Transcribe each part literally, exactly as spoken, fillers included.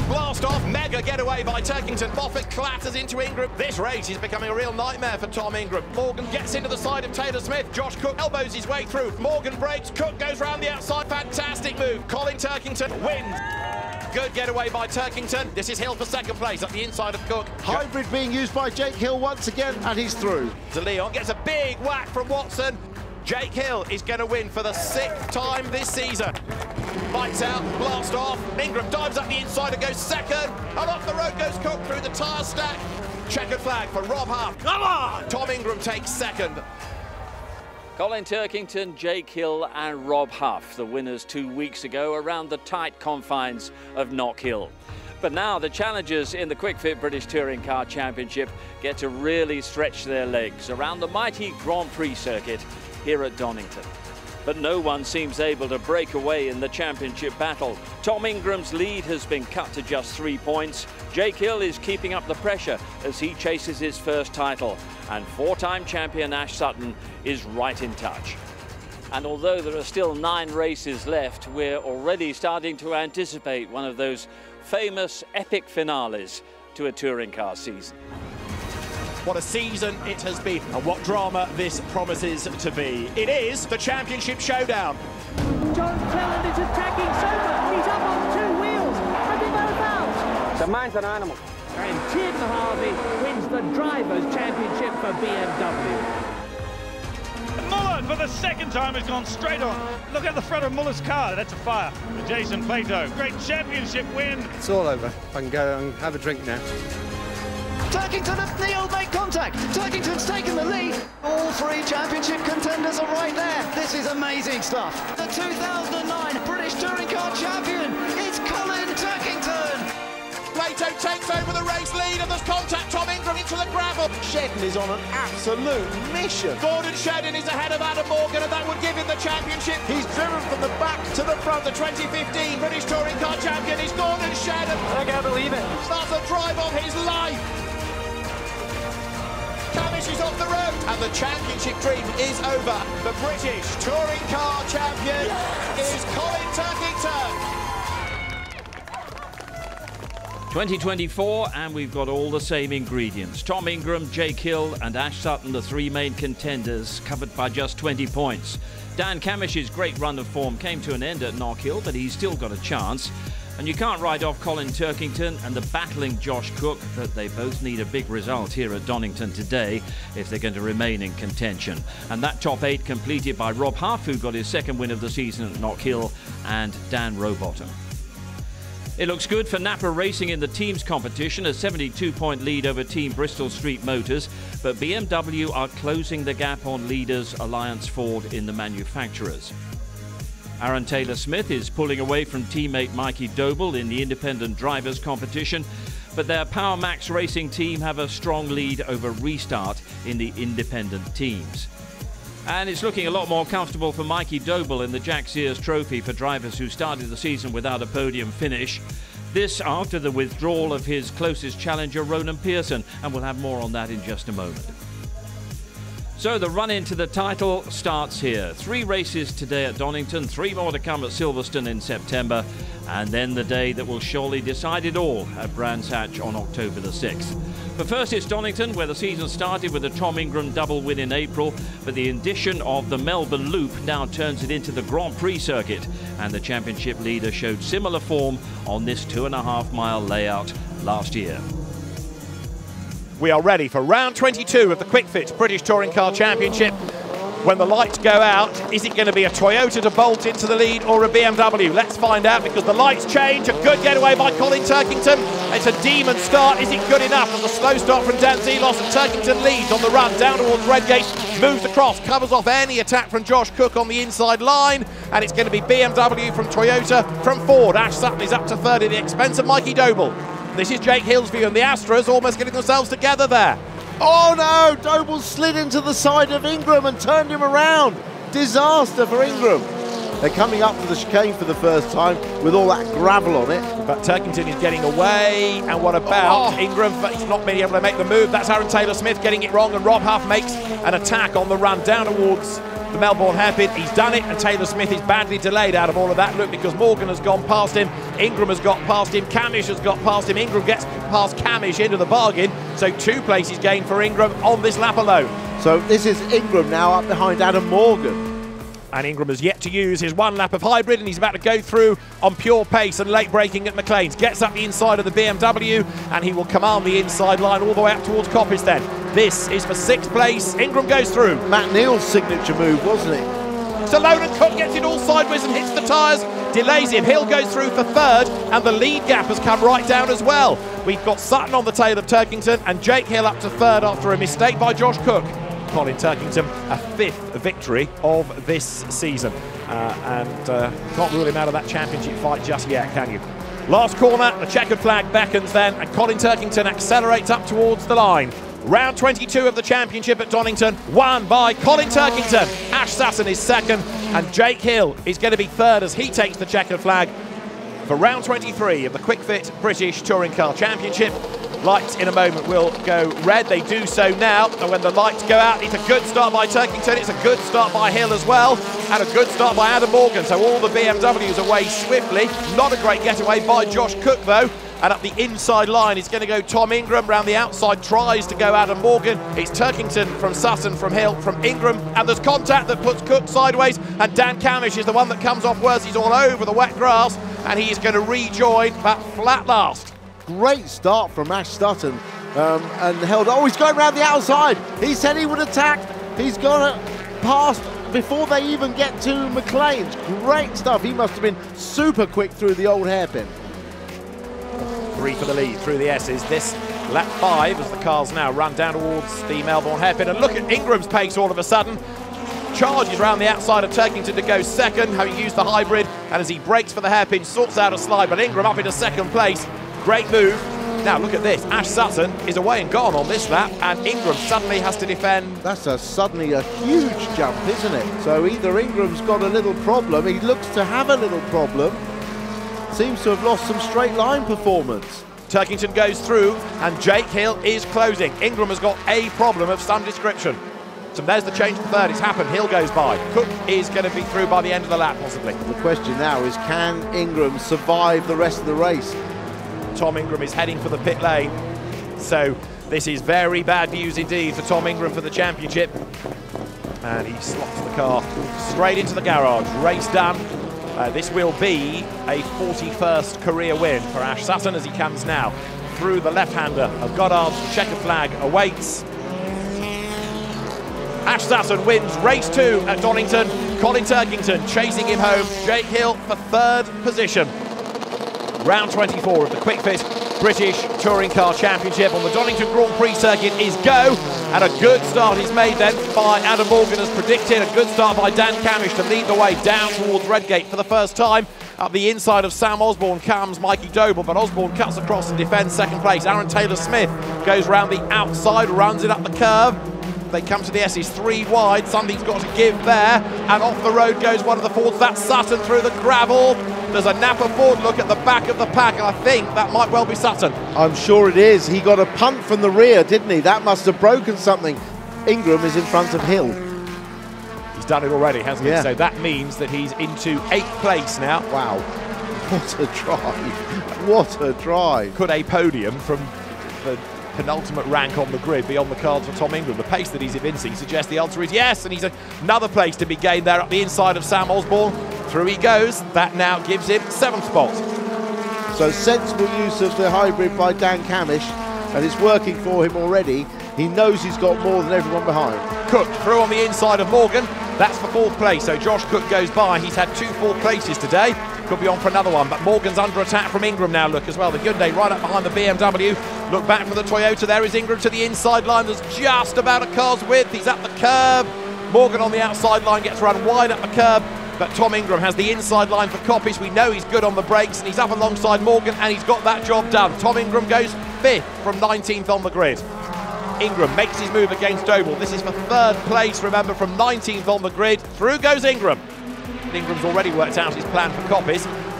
blast off, mega getaway by Turkington. Moffat clatters into Ingram. This race is becoming a real nightmare for Tom Ingram. Morgan gets into the side of Taylor Smith. Josh Cook elbows his way through. Morgan breaks. Cook goes round the outside. Fantastic move. Colin Turkington wins. Good getaway by Turkington. This is Hill for second place at the inside of Cook. Hybrid being used by Jake Hill once again, and he's through. De Leon gets a big whack from Watson. Jake Hill is going to win for the sixth time this season. Lights out, blast off. Ingram dives up the inside and goes second. And off the road goes Cook through the tyre stack. Checkered flag for Rob Huff. Come on! Tom Ingram takes second. Colin Turkington, Jake Hill and Rob Huff, the winners two weeks ago around the tight confines of Knock Hill. But now the challengers in the Quick Fit British Touring Car Championship get to really stretch their legs around the mighty Grand Prix circuit here at Donington. But no one seems able to break away in the championship battle. Tom Ingram's lead has been cut to just three points. Jake Hill is keeping up the pressure as he chases his first title. And four-time champion Ash Sutton is right in touch. And although there are still nine races left, we're already starting to anticipate one of those famous epic finales to a touring car season. What a season it has been, and what drama this promises to be. It is the championship showdown. John Cleland is attacking so much, he's up on two wheels, and they're both out. The man's an animal. And Tim Harvey wins the Drivers' Championship for B M W. Muller, for the second time, has gone straight on. Look at the front of Muller's car, that's a fire. Jason Plato, great championship win. It's all over. I can go and have a drink now. Turkington and Neil make contact. Turkington's taken the lead. All three championship contenders are right there. This is amazing stuff. The two thousand nine British Touring Car Champion, it's Colin Turkington. Plato takes over the race lead and there's contact. Tom Ingram into the gravel. Shedden is on an absolute mission. Gordon Shedden is ahead of Adam Morgan and that would give him the championship. He's driven from the back to the front. The twenty fifteen British Touring Car Champion is Gordon Shedden. I can't believe it. Starts a drive of his life. Camish is off the road and the championship dream is over. The British Touring Car Champion yes. is Colin Turkington. twenty twenty-four, and we've got all the same ingredients. Tom Ingram, Jake Hill and Ash Sutton, the three main contenders, covered by just twenty points. Dan Camish's great run of form came to an end at Knock Hill, but he's still got a chance. And you can't write off Colin Turkington and the battling Josh Cook, but they both need a big result here at Donington today if they're going to remain in contention. And that top eight completed by Rob Huff, who got his second win of the season at Knock Hill, and Dan Rowbottom. It looks good for Napa Racing in the teams competition, a seventy-two point lead over Team Bristol Street Motors, but B M W are closing the gap on leaders Alliance Ford in the manufacturers. Aaron Taylor-Smith is pulling away from teammate Mikey Doble in the independent drivers competition, but their Power Max Racing team have a strong lead over Restart in the independent teams. And it's looking a lot more comfortable for Mikey Doble in the Jack Sears Trophy for drivers who started the season without a podium finish. This after the withdrawal of his closest challenger, Ronan Pearson, and we'll have more on that in just a moment. So the run into the title starts here. Three races today at Donington, three more to come at Silverstone in September, and then the day that will surely decide it all at Brands Hatch on October the sixth. But first it's Donington, where the season started with a Tom Ingram double win in April, but the addition of the Melbourne Loop now turns it into the Grand Prix circuit, and the championship leader showed similar form on this two and a half mile layout last year. We are ready for round twenty-two of the Quick Fit British Touring Car Championship. When the lights go out, is it going to be a Toyota to bolt into the lead or a B M W? Let's find out, because the lights change. A good getaway by Colin Turkington. It's a demon start. Is it good enough? And the slow start from Dan Zelos, and Turkington leads on the run down towards Redgate, moves across, covers off any attack from Josh Cook on the inside line, and it's going to be B M W from Toyota from Ford. Ash Sutton is up to third at the expense of Mikey Doble. This is Jake Hill's view, and the Astras almost getting themselves together there. Oh no, Doble slid into the side of Ingram and turned him around. Disaster for Ingram. They're coming up for the chicane for the first time with all that gravel on it. But Turkington is getting away, and what about oh. Ingram? But he's not being able to make the move. That's Aaron Taylor-Smith getting it wrong, and Rob Huff makes an attack on the run down towards the Melbourne hairpin. He's done it, and Taylor Smith is badly delayed out of all of that. Look, because Morgan has gone past him, Ingram has got past him, Camish has got past him, Ingram gets past Camish into the bargain. So two places gained for Ingram on this lap alone. So this is Ingram now up behind Adam Morgan. And Ingram has yet to use his one lap of hybrid, and he's about to go through on pure pace and late braking at McLean's. Gets up the inside of the B M W, and he will command the inside line all the way up towards Coppice then. This is for sixth place. Ingram goes through. Matt Neal's signature move, wasn't it? Stallone and Cook gets it all sideways and hits the tyres, delays him. Hill goes through for third, and the lead gap has come right down as well. We've got Sutton on the tail of Turkington, and Jake Hill up to third after a mistake by Josh Cook. Colin Turkington, a fifth victory of this season. Uh, and uh, can't rule him out of that championship fight just yet, can you? Last corner, the checkered flag beckons then, and Colin Turkington accelerates up towards the line. Round twenty-two of the championship at Donington, won by Colin Turkington. Ash Sutton is second, and Jake Hill is going to be third as he takes the checkered flag for round twenty-three of the Quick Fit British Touring Car Championship. Lights in a moment will go red. They do so now, and when the lights go out, it's a good start by Turkington, it's a good start by Hill as well, and a good start by Adam Morgan. So all the B M Ws away swiftly. Not a great getaway by Josh Cook though. And up the inside line is going to go Tom Ingram. Round the outside tries to go Adam Morgan. It's Turkington from Sutton, from Hill, from Ingram, and there's contact that puts Cook sideways, and Dan Camish is the one that comes off worse. He's all over the wet grass, and he is going to rejoin that flat last. Great start from Ash Sutton, um, and held. Oh, he's going around the outside. He said he would attack. He's gone past before they even get to McLean's. Great stuff. He must have been super quick through the old hairpin. Three for the lead through the S's. This lap five as the cars now run down towards the Melbourne hairpin. And look at Ingram's pace all of a sudden. Charges around the outside of Turkington to go second, having used the hybrid, and as he brakes for the hairpin, sorts out a slide, but Ingram up into second place. Great move. Now look at this. Ash Sutton is away and gone on this lap, and Ingram suddenly has to defend. That's a suddenly a huge jump, isn't it? So either Ingram's got a little problem, he looks to have a little problem, seems to have lost some straight line performance. Turkington goes through, and Jake Hill is closing. Ingram has got a problem of some description. So there's the change for third. It's happened. Hill goes by. Cook is going to be through by the end of the lap, possibly. The question now is, can Ingram survive the rest of the race? Tom Ingram is heading for the pit lane. So this is very bad news indeed for Tom Ingram for the championship. And he slots the car straight into the garage. Race done. Uh, this will be a forty-first career win for Ash Sutton as he comes now through the left-hander of Goddard's. The checkered flag awaits. Ash Sutton wins race two at Donington. Colin Turkington chasing him home. Jake Hill for third position. Round twenty-four of the Quick Fit British Touring Car Championship on the Donington Grand Prix circuit is go. And a good start is made then by Adam Morgan as predicted. A good start by Dan Camish to lead the way down towards Redgate for the first time. Up the inside of Sam Osborne comes Mikey Doble, but Osborne cuts across and defends second place. Aaron Taylor-Smith goes round the outside, runs it up the curve. They come to the S's three wide. Something's got to give there. And off the road goes one of the Fords. That's Sutton through the gravel. There's a Napa Ford look at the back of the pack, and I think that might well be Sutton. I'm sure it is. He got a punt from the rear, didn't he? That must have broken something. Ingram is in front of Hill. He's done it already, hasn't yeah. he? So that means that he's into eighth place now. Wow. What a drive. What a drive. Could a podium from the penultimate rank on the grid be on the cards for Tom Ingram? The pace that he's evincing suggests the answer is yes, and he's another place to be gained there up the inside of Sam Osborne. Through he goes. That now gives him seventh spot. So sensible use of the hybrid by Dan Camish, and it's working for him already. He knows he's got more than everyone behind. Cook through on the inside of Morgan. That's for fourth place. So Josh Cook goes by. He's had two fourth places today. Could be on for another one, but Morgan's under attack from Ingram now. Look as well. The Hyundai right up behind the B M W. Look back for the Toyota. There is Ingram to the inside line. There's just about a car's width. He's up the curb. Morgan on the outside line gets run wide up the curb. But Tom Ingram has the inside line for Coppice. We know he's good on the brakes, and he's up alongside Morgan, and he's got that job done. Tom Ingram goes fifth from nineteenth on the grid. Ingram makes his move against Doble. This is for third place, remember, from nineteenth on the grid. Through goes Ingram. Ingram's already worked out his plan for Coppice.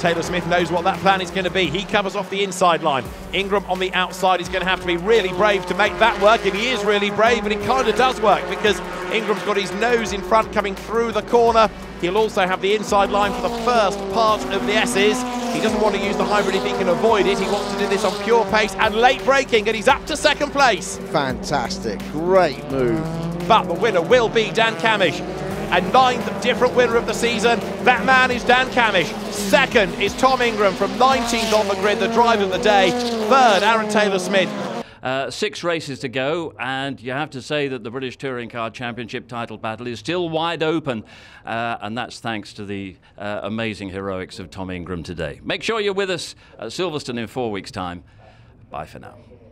Taylor Smith knows what that plan is going to be. He covers off the inside line. Ingram on the outside is going to have to be really brave to make that work, and he is really brave, and it kind of does work because Ingram's got his nose in front coming through the corner. He'll also have the inside line for the first part of the S's. He doesn't want to use the hybrid if he can avoid it. He wants to do this on pure pace and late braking, and he's up to second place. Fantastic, great move. But the winner will be Dan Camish. A ninth different winner of the season. That man is Dan Camish. Second is Tom Ingram from nineteenth on the grid, the driver of the day. Third, Aaron Taylor Smith. Uh, six races to go, and you have to say that the British Touring Car Championship title battle is still wide open, uh, and that's thanks to the uh, amazing heroics of Tom Ingram today. Make sure you're with us at Silverstone in four weeks' time. Bye for now.